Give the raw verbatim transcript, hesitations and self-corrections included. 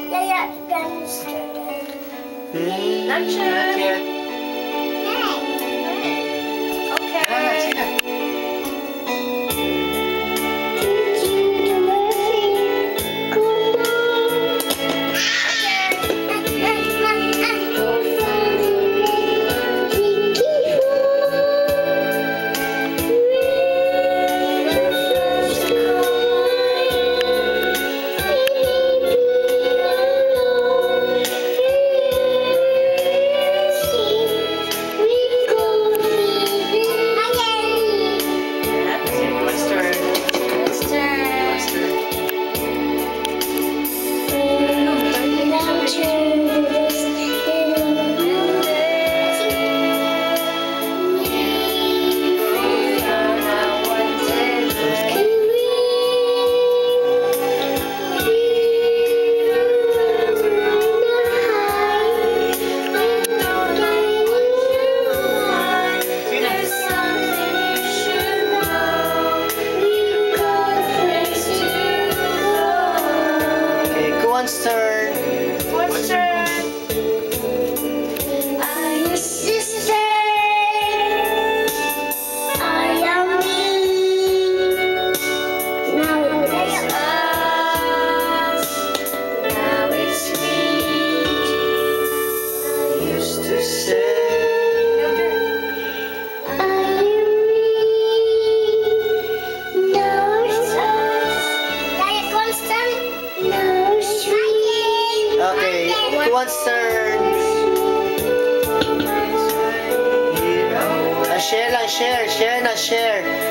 Yeah, yeah, gangster. Hmm, Not yet. Not yet. Okay. Ah, sige. What's turn? What's turn? Okay, Kuwan's turn. What's turn? Used to say. Okay, Kuwan's turn. Ah, share lang, share. Share na, share.